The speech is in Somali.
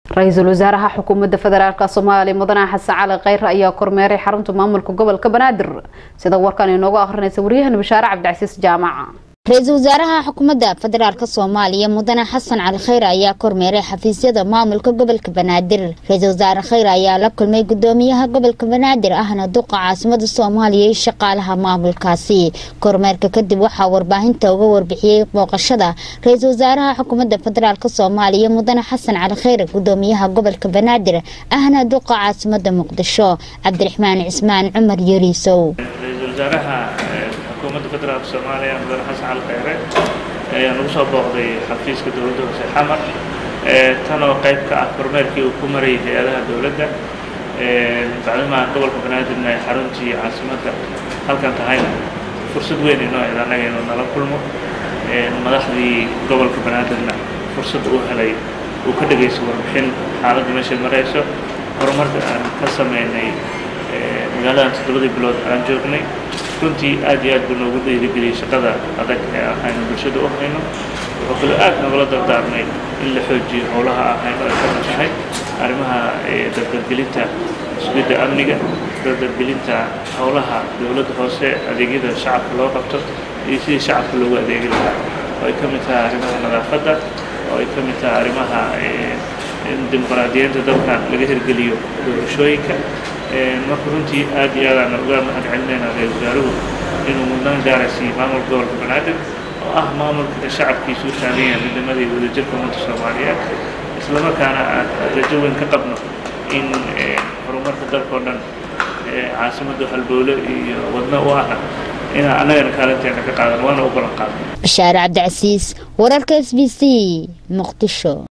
رئيس الوزراء حكومة فدرالك الصومالي مدن حسن علي خير ayaa kormeeray xarunta maamulka gobolka Banaadir sida warkan inoogu akhrinaysa wariyahan Bashaar Cabdicasiis Jaamac رئيس الوزراء حكومة فدرالك الصومالي مدن حسن علي خير ayaa kormeeray xafiisyada maamulka gobolka Banaadir رئيس الوزراء خير ayaa la kulmay gudoomiyaha gobolka Banaadir ahna duqa caasimada Soomaaliya ee shaqaalaha maamulkaasi kormeerka kadib waxa warbaahinta uga warbixiyay booqashada رئيس الوزراء حكومة فدرالك الصومالي مدن حسن علي خير gudoomiyaha gobolka Banaadir ahna duqa caasimada Muqdisho Cabdiraxmaan Cismaan Cumar Yariisow رئيس الوزراء حكومة فدرالك الصومالي مدن حسن علي خير ayaa nagu soo booqday xafiiska dawladda hoose xamar tan oo qayb ka ah kormeerkii uu ku maray hay'adaha dawladda bacdama gobolka Banaadir ay xaruntii caasimada halkan tahay fursad weyn inoo anaga inuu nala kulmo madaxdii gobolka Banaadirna fursad uu helay uu ka dhageysto warbixin xaaladda meesha marayso horumarka aan ka sameynay magaalada todobadii bilood aan joognay runtii aad iyo aad buu noogu dhiirigeliyay shaqada adag ee aynu bulshada u hayno wuxuu kaloo aad nagula dardaarmay in la xoojiyo howlaha aynu ka tahay arrimaha dadgelinta sugidda amniga dadgelinta howlaha dawladda hoose adeegyada shacabka loo qabto iyo sidii shacabka loogu adeegi lahaa oo ay ka mid tahay arrimaha nadaafadda oo ay ka mid tahay arrimaha dimuqraadiyadda dalkan laga hirgeliyo doorashooyinka marka runtii aad iyo aad aan uga mahadcelinayna ra'iisul wasaaruhu inuu mudnaan gaarsiiyo maamulka gobolka Banaadir oo ah maamulka shacabkiisu u taagan yahay midnimadii wadajirka ummadda Soomaaliyeed isla markaana aan rajo weyn ka qabno in horumarka dalka oo dhan caasimada halbowle iyo wadna u ah in anagana kaalinteena ka qaadano waana u ballan qaadnay Bashaar Cabdicasiis wararka SBC Muqdisho.